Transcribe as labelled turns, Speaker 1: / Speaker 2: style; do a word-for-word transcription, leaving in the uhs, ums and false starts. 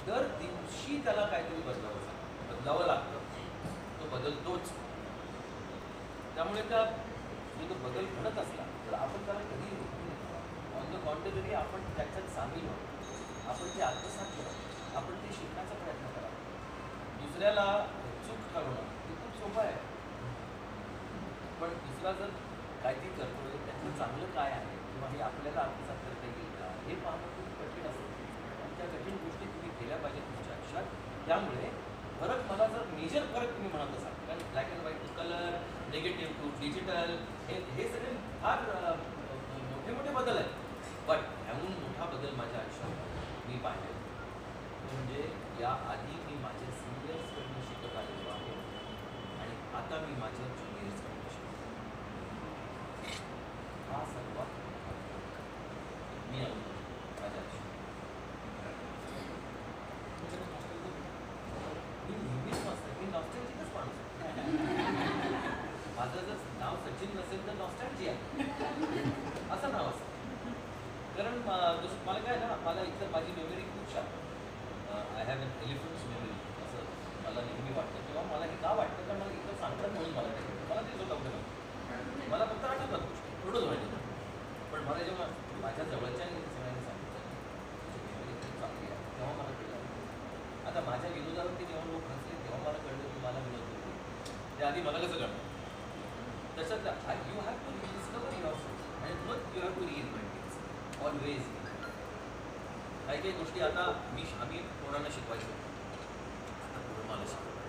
Speaker 1: दर दिवशी त्याला काहीतरी बदलावं लागतं बदलावं लागतं तो बदलतोच. त्यामुळे त्या जो बदल घडत असला तर आपण त्याला कधीही रोखू नये. ऑन द कॉन्ट्ररी आपण त्याच्यात सामील व्हावं, आपण ते आत्मसात करावं, आपण ते शिकण्याचा प्रयत्न करावा. दुसऱ्याला चूक ठरवणं हे खूप सोपं आहे, पण दुसरा जर काहीतरी करतोय त्यातलं चांगलं काय आहे किंवा हे आपल्याला आत्मसात करता येईल का हे पाहणं खूप कठीण असतं. आणि त्या कठीण गोष्टी तुम्ही केल्या पाहिजेत तुमच्या आयुष्यात. त्यामुळे फरक मला जर मेजर फरक तुम्ही म्हणत असाल, कारण black and white to colour, negative to digital, हे हे सगळे फार मोठे मोठे बदल आहेत. बट ह्याहून मोठा बदल माझ्या आयुष्यात मी पाहिले म्हणजे या आधी मी माझ्या सिनियर्सकडून शिकत आलेलो आहे आणि आता मी माझ्या ज्युनियर्सकडून शिकतो. हा सर्वात मी माझ्या आयुष्यात मी नेहमीच मस्त मी नॉस्टॅल्जिकच माणूस आहे. माझं जर नाव सचिन नसेल तर नॉस्टॅल्जिया असं नाव असतं. कारण जसं मला काय ना मला इथं माझी मेमरी खूप छान I have an elephant's memory असं मला नेहमी वाटतं. किंवा मला हे का वाटतं तर मला इथं सांगतात म्हणून मला नाही मला ते स्वतः कुठे मला फक्त आठवतात गोष्टी थोडंच व्हायचं. पण मला जेव्हा माझ्या जवळच्या सगळ्यांनी सांगितलं मेमरी खूप चांगली आहे तेव्हा मला कळलं. आता माझ्या विनोदावरती जेव्हा लोक हसले तेव्हा मला कळलं की मला विनोद होते. त्याआधी मला कसं कळलं तसं you have to discover yourself आणि not you have to reinvent always. काही काही गोष्टी आता मी आम्ही पोरांना शिकवायचो आता पोरं मला शिकवतात.